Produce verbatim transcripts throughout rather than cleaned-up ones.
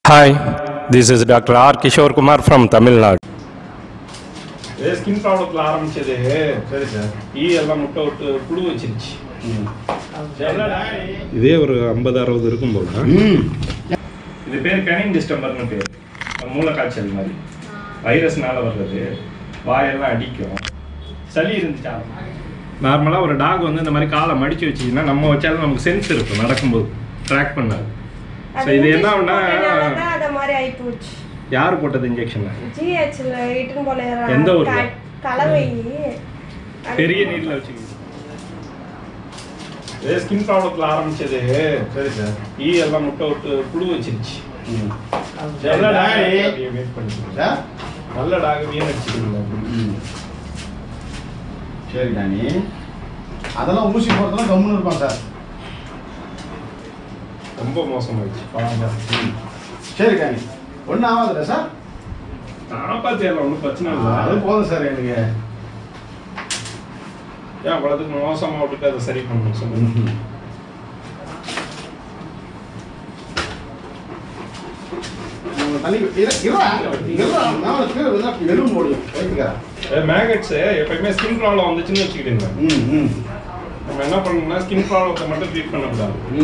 Hi, this is Doctor R Kishore Kumar from Tamil Nadu. This skin problem ஆரம்பிச்சது சரி sir ஈ எல்லாம் முட்டை விட்டு புழு வச்சிருச்சு. இதே ஒரு ஐம்பது அறுபது இருக்கும் போல. இது பேர் Canine Distemperனு பேர். மூளை காய்ச்சல் மாதிரி. வைரஸ்னால வர்றது. வாயெல்லாம் அடிக்கும். சளி இருந்துச்சா? நார்மலா ஒரு டாக் வந்து இந்த மாதிரி காலை மடிச்சு வச்சீங்கன்னா நம்ம வச்சாலும் நமக்கு சென்ஸ் இருக்கும் நடக்கும்போது ட்ராக் பண்ணாது. சோ இது என்னன்னா அத மாதிரி ஆயி போச்சு. யார் போட்டது இன்ஜெக்ஷன்? ஜிஹெச்ல இட்டன் போல எந்த ஊர்ல? கலவை பெரிய நீர்ல வச்சிருக்கீங்க. இது ஸ்கின் ப்ராப்ளம்ல ஆரம்பிச்சது சரி சார் ஈ எல்லாம் முட்டை விட்டு புழு வச்சிருச்சு. நல்ல டாக் வெயிட் பண்ணிட்டு நல்ல டாக் வீண் அடிச்சிருக்கீங்க. சரி டானி அதெல்லாம் ஊசி போடுறதுலாம் கம்முன்னு இருப்பான் சார். ரொம்ப மோசமாயிடுச்சு பாருங்க. சரி டானி ஒன்றும் ஆகாதுல்ல சார்? நான் பார்த்தியெல்லாம் ஒன்றும் பிரச்சனை இல்லை. அது போதும் சார் எனக்கு. ஏன் அவ்வளோத்துக்கு மோசமாக விட்டுட்டு அதை சரி பண்ணணும் சொல்லுங்க. எலும்பு முடியும் மேகட்ஸ் எப்பயுமே ஸ்கின் ப்ராப்ளம் வந்துச்சுன்னு வச்சுக்கிட்டீங்க. நம்ம என்ன பண்ணணும்னா ஸ்கின் ப்ராப்ளத்தை மட்டும் ட்ரீட் பண்ணக்கூடாது.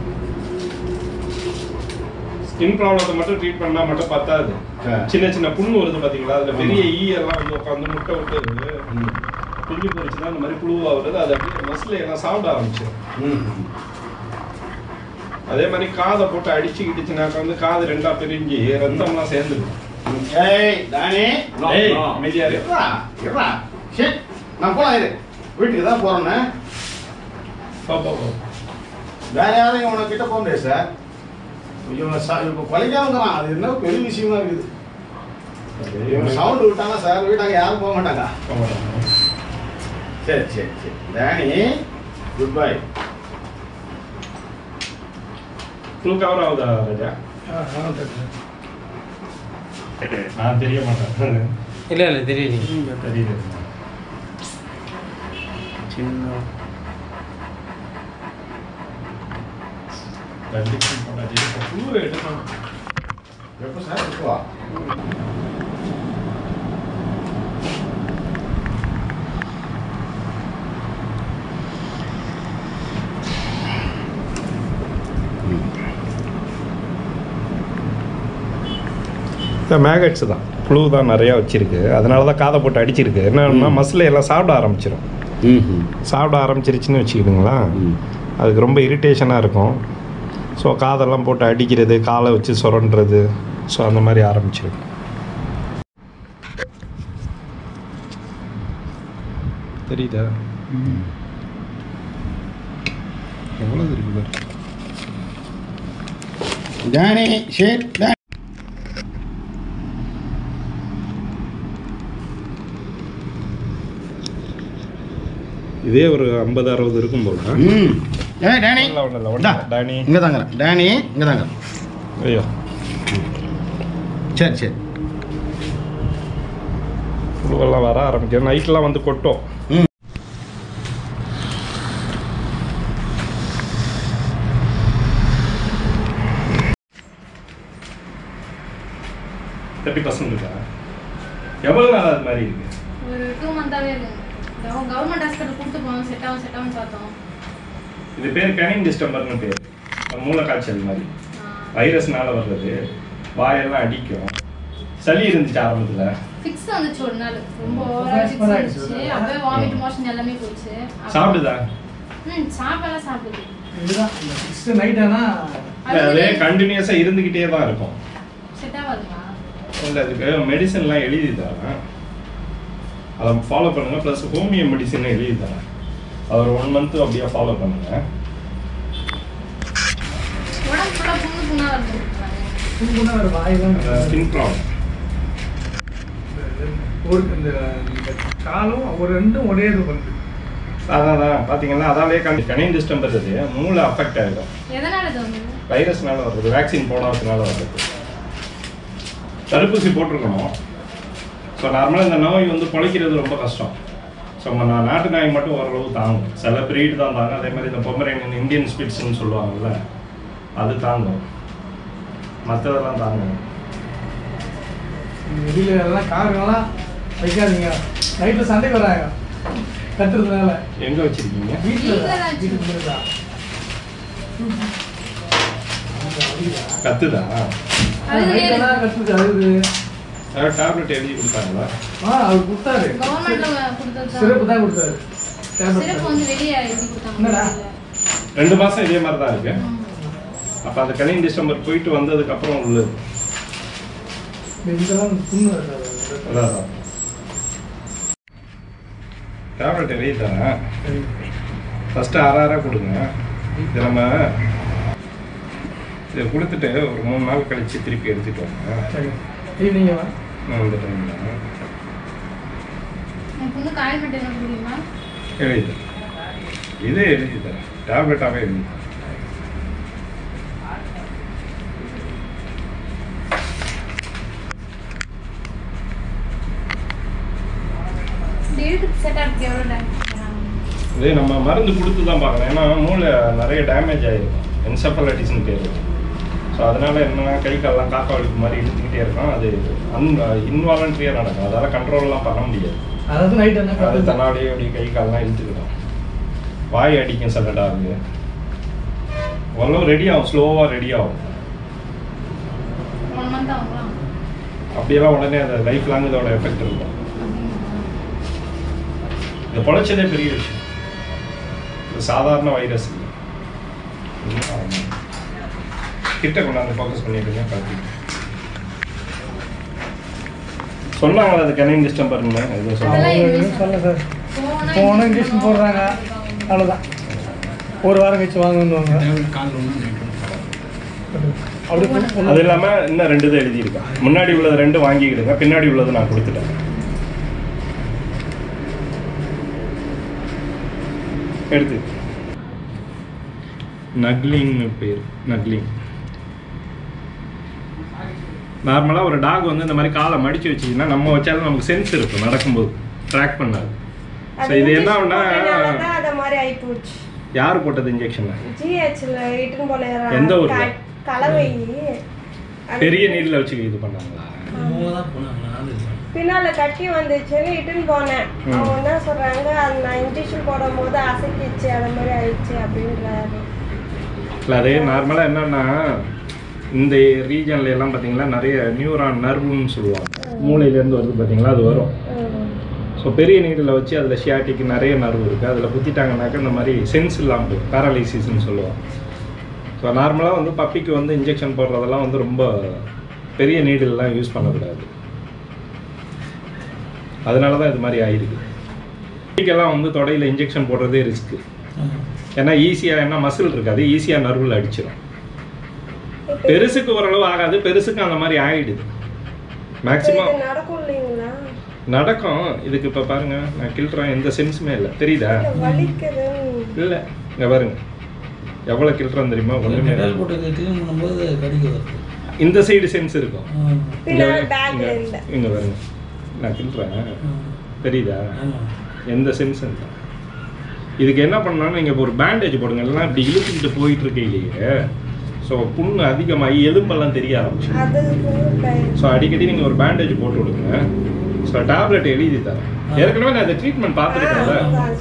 ஸ்கின் ப்ராப்ளத்தை மட்டும் ட்ரீட் பண்ணா மட்டும் பத்தாது. சின்ன சின்ன புண்ணு வருது பாத்தீங்களா, அதுல பெரிய ஈ எல்லாம் வந்து உட்காந்து முட்டை விட்டு குஞ்சு பொறிச்சுன்னா அந்த மாதிரி புழுவா வருது. அது அப்படியே மசில எல்லாம் சாப்பிட ஆரம்பிச்சிடும். அதே மாதிரி காதை போட்டு அடிச்சுக்கிட்டுச்சுனாக்க வந்து காது ரெண்டா பிரிஞ்சு ரத்தம்லாம் சேர்ந்துடும். அமைதியா நான் போலாம் இரு, வீட்டுக்கு தான் போறேன்னு. வேற யாரும் இவனை கிட்ட போக முடியாது சார். இப்போ கொலைக்காமங்கிறான், அது என்ன பெரிய விஷயமா இருக்குது. இவங்க சவுண்டு விட்டாங்க சார், வீட்டாங்க யாரும் போக மாட்டாங்க. சரி சரி சரி Danny good bye. Full cover ஆகுதா ராஜா? நான் தெரிய மாட்டேன். இல்லை இல்லை தெரியல தெரியுது. சின்ன எப்போ சார் இருக்குவா? மேகட்ஸ் தான், புழு தான் நிறையா வச்சிருக்கு. அதனால தான் காதை போட்டு அடிச்சிருக்கு. என்னன்னா மசில எல்லாம் சாப்பிட ஆரம்பிச்சிடும். சாப்பிட ஆரம்பிச்சிருச்சுன்னு வச்சுக்கிடுங்களா, அதுக்கு ரொம்ப இரிட்டேஷனாக இருக்கும். ஸோ காதெல்லாம் போட்டு அடிக்கிறது, காலை வச்சு சுரண்டுறது, ஸோ அந்த மாதிரி ஆரம்பிச்சிருக்கு. தெரியுதா எவ்வளோ இருக்குது? டேனி ஷேட் டேனி இதே ஒரு ஐம்பது அறுபது இருக்கும் போல. ஏ டேனி டேனி இங்கே தாங்க. டேனி இங்கே தாங்க. ஐயோ சரி சரி புழுவெல்லாம் வர ஆரம்பிக்கும். நைட்லாம் வந்து கொட்டும். தேர்ட்டி பர்சன்ட் இருக்கா? எவ்வளோ நாள் அது மாதிரி இருக்கு? ஒரு டூ மந்தாவே இருக்கு. கவர்மெண்ட் ஹாஸ்பிட்டல் கூட்டு போனோம், செட் ஆகும் செட் ஆகும் பார்த்தோம். இது பேர் Canine Distemperனு பேர். மூளை காய்ச்சல் மாதிரி வைரஸ்னால வர்றது. வாயெல்லாம் அடிக்கும். சளி இருந்துச்சு ஆரம்பத்துல. ஃபிக்ஸ் வந்துச்சு ஒரு நாள். ரொம்ப ஓவரா ஃபிக்ஸ் வந்துச்சு. அப்படியே வாமிட் மோஷன் எல்லாமே போச்சு. சாப்பிடுதா? ம் சாப்பிடலாம் சாப்பிடுது. இதுதான் இந்த சிக்ஸ் நைட் ஆனா அதே கண்டினியூஸா இருந்துகிட்டே தான் இருக்கும். செட் ஆகாதுமா? இல்லை, அதுக்கு மெடிசன்லாம் எழுதி தரேன், அதை ஃபாலோ பண்ணுங்க. ப்ளஸ் ஹோமியோ மெடிசன் எழுதி தரேன், அது ஒரு ஒன் மந்த் அப்படியே ஃபாலோ பண்ணுங்க. உடம்பு ஃபுல்லா புண்ணு புண்ணா வருது. புண்ணா வர வாயிலாம் ஸ்கின் ப்ராப்ளம். ஒரு இந்த காலும் ஒரு ரெண்டும் ஒரே இது பண்ணுது. அதான் தான் பார்த்தீங்கன்னா அதாலே Canine Distemper அது மூளை அஃபெக்ட் ஆகிடும். எதனால இது வந்து? வைரஸ்னால வருது. வேக்சின் போனதுனால வருது. தடுப்பூசி போட்டிருக்கணும். ஸோ நார்மலாக இந்த நோய் வந்து பிழைக்கிறது ரொம்ப கஷ்டம். ஸோ நம்ம நாட்டு நாய் மட்டும் ஓரளவு தாங்கும். சில பிரீடு தான் தாங்க. அதே மாதிரி இந்த பொமரேனியன் இந்தியன் ஸ்பிட்ஸ்ன்னு சொல்லுவாங்கல்ல, அது தாங்கும். மற்றதெல்லாம் தாங்க. வெளியில் எல்லாம் காருங்கெல்லாம் வைக்காதீங்க. நைட்டில் சண்டைக்கு வராங்க கத்துறதுனால. எங்கே வச்சுருக்கீங்க? வீட்டில் வீட்டுக்கு முன்னாடி கத்துதா? நைட்டெல்லாம் கத்துது அழுது. யாராவது டேப்லெட் எழுதி கொடுத்தாங்களா? ஆ அவர் கொடுத்தாரு. சிறப்பு தான் கொடுத்தாரு. என்னடா ரெண்டு மாதம் இதே மாதிரி தான் இருக்கு. அப்போ அந்த கனின் டிஸ்டம்பர் போயிட்டு வந்ததுக்கப்புறம் உள்ளது. இதெல்லாம் புண்ணு அதான் டேப்லெட் எழுதி தரேன். ஃபஸ்ட்டு ஆறு ஆறாக கொடுங்க. இது நம்ம இதை கொடுத்துட்டு ஒரு மூணு நாள் கழித்து திருப்பி எடுத்துகிட்டு வாங்க. சரி ஈவினிங்க வா. நான் இந்த டைமில் எழுதி தரேன். இதே எழுதி தரேன். டேப்லெட்டாகவே எழுதி தரேன். இதே நம்ம மருந்து கொடுத்து தான் பார்க்கணும். ஏன்னா மூளை நிறைய டேமேஜ் ஆகிருக்கும். என்செஃபலைட்டிஸ்னு பேர். ஸோ அதனால் என்னென்னா கை காலெலாம் காக்கா வலிப்பு மாதிரி இழுத்துக்கிட்டே இருக்கும். அது அன் இன்வாலண்ட்ரியாக நடக்கும். அதால் கண்ட்ரோல்லாம் பண்ண முடியாது. அதாவது நைட் என்ன அது தன்னாலேயே அப்படி கை காலெலாம் இழுத்துக்கிடும். வாய் அடிக்கும் சில டாகு. ஓரளவு ரெடி ஆகும். ஸ்லோவாக ரெடி ஆகும். அப்படியெல்லாம் உடனே அது லைஃப் லாங் இதோட எஃபெக்ட் இருக்கும். இது பொழைச்சதே பெரிய விஷயம். இது சாதாரண வைரஸ் கிட்ட கொண்டாந்து ஃபோக்கஸ் பண்ணிட்டு பார்த்து சொன்னாங்களா அது கனின் டிஸ்டம்பர்னு எதுவும் சொன்னாங்க? சொல்ல சார் போன இன்ஜெக்ஷன் போடுறாங்க அவ்வளோதான். ஒரு வாரம் கழிச்சு வாங்குவாங்க. அப்படி அது இல்லாமல் இன்னும் ரெண்டு தான் எழுதியிருக்கேன். முன்னாடி உள்ளது ரெண்டு வாங்கிக்கிடுங்க. பின்னாடி உள்ளது நான் கொடுத்துட்டேன். எடுத்து நக்லிங்னு பேர். நக்லிங் நார்மலாக ஒரு டாக் வந்து இந்த மாதிரி காலை மடித்து வச்சிங்கன்னா நம்ம வச்சாலும் நமக்கு சென்ஸ் இருக்கும். நடக்கும்போது ட்ராக் பண்ணாது. ஸோ இது என்ன ஆகுனா அது மாதிரி ஆயிப்போச்சு. யார் போட்டது இன்ஜெக்ஷன்? ஜிஹெச்ல இட்டுன்னு போனேன். எந்த ஊர்ல? கலவை பெரிய நீரில் வச்சு இது பண்ணாங்களா? பின்னால கட்டி வந்துச்சுன்னு இட்டுன்னு போனேன். அவங்க என்ன சொல்றாங்க, அது நான் இன்ஜெக்ஷன் போடும் போது அசைக்கிச்சு அது மாதிரி ஆயிடுச்சு அப்படின்றாரு. இல்லை அதே நார்மலாக என்னன்னா இந்த ரீஜன்ல எல்லாம் பார்த்தீங்கன்னா நிறைய நியூரான் நர்வுன்னு சொல்லுவாங்க. மூளையிலேருந்து வருது பார்த்தீங்களா, அது வரும். ஸோ பெரிய நீரில் வச்சு அதில் ஷியாட்டிக்கு நிறைய நர்வு இருக்குது. அதில் குத்திட்டாங்கனாக்கா இந்த மாதிரி சென்ஸ் இல்லாமல் பேரலைசிஸ்ன்னு சொல்லுவாங்க. ஸோ நார்மலாக வந்து பப்பிக்கு வந்து இன்ஜெக்ஷன் போடுறதெல்லாம் வந்து ரொம்ப பெரிய நீடில்லாம் யூஸ் பண்ணக்கூடாது. அதனால தான் இது மாதிரி ஆயிருக்கு. பப்பிக்கெல்லாம் வந்து தொடையில் இன்ஜெக்ஷன் போடுறதே ரிஸ்க்கு. ஏன்னா ஈஸியாக என்ன மசில் இருக்காது, ஈஸியாக நர்வில் அடிச்சிடும். பெருசுக்கு ஓரளவு ஆகாது, பெருசுக்கு அந்த மாதிரி ஆகிடுது. மேக்ஸிமம் நடக்கும். இதுக்கு இப்போ பாருங்க, நான் கிள்றேன், எந்த சென்ஸுமே இல்லை. தெரியுதா? இல்லை, இங்கே பாருங்க எவ்வளோ கிள்றோம் தெரியுமா? ஒன்றுமே இந்த சைடு சென்ஸ் இருக்கும். இங்கே இங்கே பாருங்க, நான் கிள்றேன், தெரியுதா? எந்த சென்ஸ் இல்லை. இதுக்கு என்ன பண்ணாலும் நீங்கள் இப்போ ஒரு பேண்டேஜ் போடுங்க. இல்லைன்னா இப்படி இழுத்துக்கிட்டு போயிட்டு இருக்கையிலேயே ஸோ புண்ணு அதிகமாகி எலும்பெல்லாம் தெரிய ஆரம்பிச்சு. ஸோ அடிக்கடி நீங்கள் ஒரு பேண்டேஜ் போட்டு விடுங்க. ஸோ டேப்லெட் எழுதி தரேன். ஏற்கனவே நான் அந்த ட்ரீட்மெண்ட் பார்த்துருக்கேன்ல.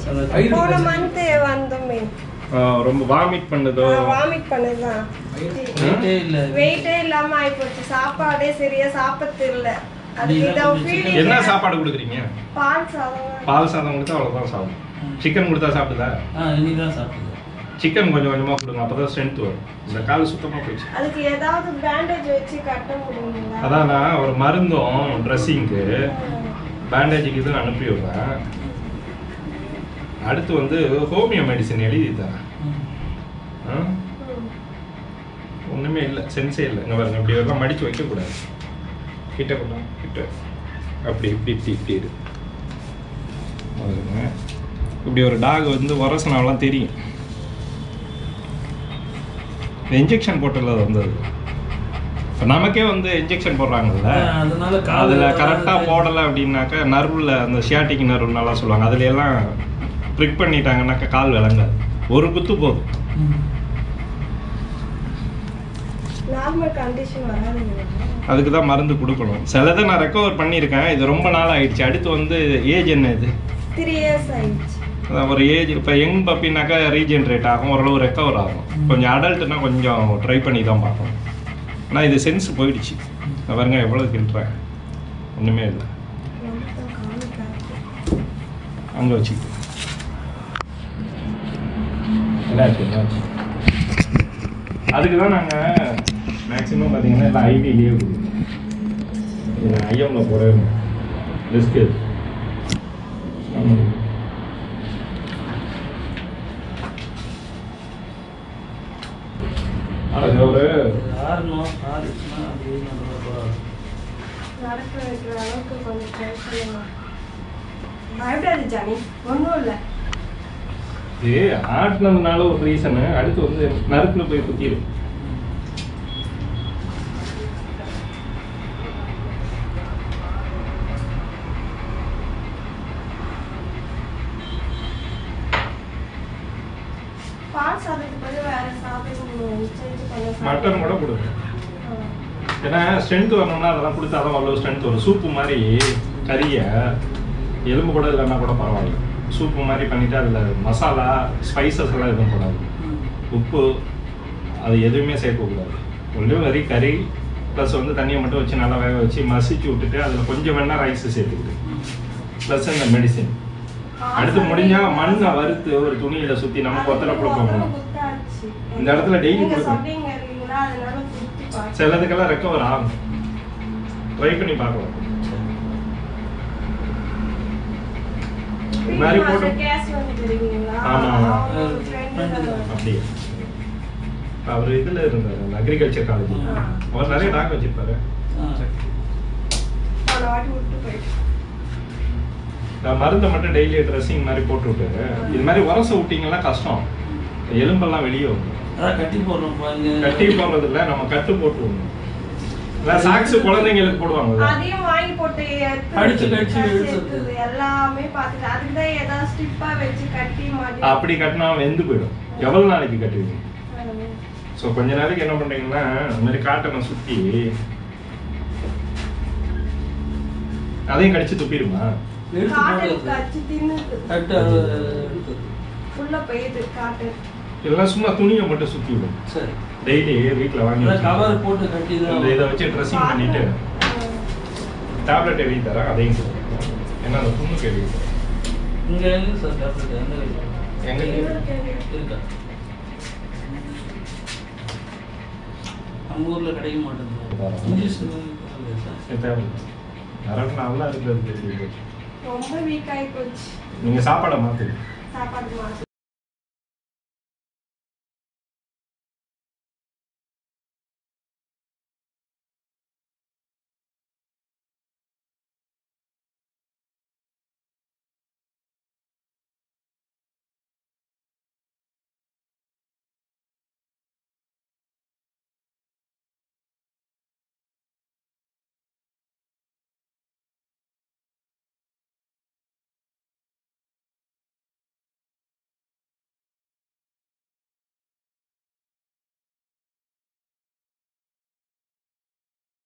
ரொம்ப வாமிட் பண்ணுதோ? வாமிட் பண்ணுதான். வெயிட்டே இல்லாம ஆயிப்போச்சு. சாப்பாடே சரியா சாப்பிட்டு இல்லை. என்ன சாப்பாடு கொடுக்குறீங்க? பால் சாதம். பால் சாதம் கொடுத்தா அவ்வளோதான் சாப்பிடும். சிக்கன் கொடுத்தா சாப்பிடுதா? சிக்கன் கொஞ்சம் கொஞ்சமாக கொடுங்க, அப்போ தான் ஸ்ட்ரென்த் வரும். இந்த கால் சுத்தமாக போயிடுச்சு. அதுக்கு ஏதாவது பேண்டேஜ் வச்சு கட்ட முடியுங்களா? அதான் நான் ஒரு மருந்தும் ட்ரெஸ்ஸிங்க்கு பேண்டேஜுக்கு இது அனுப்பி விடுறேன். அடுத்து வந்து ஹோமியோ மெடிசன் எழுதி தரேன். ஒன்றுமே இல்லை, சென்ஸே இல்லை. இங்கே பாருங்க, இப்படி எல்லாம் மடித்து வைக்கக்கூடாது. கிட்ட கொண்டா கிட்ட அப்படி இப்படி இப்படி இப்படி இருக்கு. இப்படி ஒரு டாக் வந்து உரசனாலாம் தெரியும். இன்ஜெக்ஷன் போட்டல வந்தது. இப்போ நமக்கே வந்து இன்ஜெக்ஷன் போடுறாங்கல்ல, அதில் கரெக்டாக போடலை அப்படின்னாக்கா நர்வில் அந்த ஷியாட்டிக் நர்வுன்னெல்லாம் சொல்லுவாங்க. அதுல எல்லாம் ப்ரிக் பண்ணிட்டாங்கன்னாக்கா கால் விளங்காது. ஒரு குத்து போதும். நார்மல் கண்டிஷன் வராதுங்க. அதுக்கு தான் மருந்து கொடுக்கணும். சிலதை நான் ரெக்கவர் பண்ணியிருக்கேன். இது ரொம்ப நாள் ஆயிடுச்சு. அடுத்து வந்து ஏஜ் என்ன இது? த்ரீ இயர்ஸ் ஆயிடுச்சு. அதான் ஒரு ஏஜ் இப்போ யங் பப்பினாக்கா ரீஜென்ரேட் ஆகும், ஓரளவு ரெக்கவர் ஆகும். கொஞ்சம் அடல்ட்னா கொஞ்சம் ட்ரை பண்ணி தான் பார்க்கணும். ஆனால் இது சென்ஸ் போயிடுச்சு. பாருங்க எவ்வளோ கிண்டுறேன், ஒன்றுமே இல்லை. அங்கே வச்சுக்கிட்டு அதுக்கு தான் நாங்கள் மேக்ஸிமம் பார்த்தீங்கன்னா எல்லாம் ஐடியிலேயே கொடுக்குறோம். ஐஎம்மில் போகிற ரிஸ்க்கு அது ஒரு நடக்க வைக்கிற அளவுக்கு கொஞ்சம் ட்ரை பண்ணுங்க. பயப்படாது ஜானி, ஒன்றும் இல்லை. இது ஆட்டினதுனால ஒரு ரீசனு. அடுத்து வந்து நறுக்குல போய் குத்திடும். மட்டன் கூட கொடுங்க. ஏன்னா ஸ்ட்ரென்த் வரணும்னா அதெல்லாம் கொடுத்தா தான் அவ்வளோ ஸ்ட்ரென்த் வரும். சூப்பு மாதிரி கறியை எலும்பு கூட இல்லைன்னா கூட பரவாயில்ல, சூப்பு மாதிரி பண்ணிவிட்டு அதில் மசாலா ஸ்பைசஸ் எல்லாம் எதுவும் போடாது, உப்பு அது எதுவுமே சேர்க்கக்கூடாது. ஒன்றும் வெறி கறி ப்ளஸ் வந்து தண்ணியை மட்டும் வச்சு நல்லா வேக வச்சு மசிச்சு விட்டுட்டு அதில் கொஞ்சம் வேணால் ரைஸு சேர்த்துக்கிட்டு ப்ளஸ் இந்த மெடிசின். அடுத்து முடிஞ்சால் மண்ணை வறுத்து ஒரு துணியில் சுற்றி நம்ம கொத்தலை கொடுப்போம். இந்த இடத்துல டெய்லி கொடுக்கணும். சிலதுக்கெல்லாம் ரெக்கவர் ஆகும். ட்ரை பண்ணி பார்க்கலாம். மாதிரி போட்டு ஆமாம் அப்படியே. அவர் இதில் இருந்தார் அக்ரிகல்ச்சர் காலேஜ். அவர் நிறைய டாக் வச்சிருப்பாரு. மருந்தை மட்டும் டெய்லி ட்ரெஸ்ஸிங் மாதிரி போட்டு விட்டாரு. இது மாதிரி உரச விட்டிங்கன்னா கஷ்டம், எலும்பெல்லாம் வெளியே வரும். கட்டி போடுறோம். கட்டி போடுறது இல்லை, நம்ம கட்டு போட்டு விடணும். சாக்ஸ் குழந்தைங்களுக்கு போடுவாங்க. அதையும் வாங்கி போட்டு அடிச்சு கடிச்சு எல்லாமே பார்த்துட்டு அதுக்கு தான் ஏதாவது ஸ்டிப்பா வச்சு கட்டி மாட்டி. அப்படி கட்டினா வெந்து போயிடும். எவ்வளவு நாளைக்கு கட்டுவீங்க? ஸோ கொஞ்ச நாளைக்கு என்ன பண்றீங்கன்னா இந்த மாதிரி காட்டனை சுத்தி அதையும் கடிச்சு துப்பிடுமா? இதெல்லாம் சும்மா துணியை மட்டும் சுத்தி விடும். டெய்லி வீட்டில் வாங்கி கவர் போட்டு கட்டி இதை வச்சு ட்ரெஸ்ஸிங் பண்ணிட்டு டேப்லெட் எழுதி தரேன், அதையும் கொடுக்குறேன். ஏன்னா அந்த புண்ணு கேள்வி இங்கே சார் டேப்லெட் எங்கே இருக்கா? நம்ம ஊரில் கிடைக்க மாட்டேங்குது. நல்லா இருக்கிறது ரொம்ப வீக் ஆகி போச்சு. நீங்கள் சாப்பாடை மாற்றுங்க. சாப்பாடு மாற்று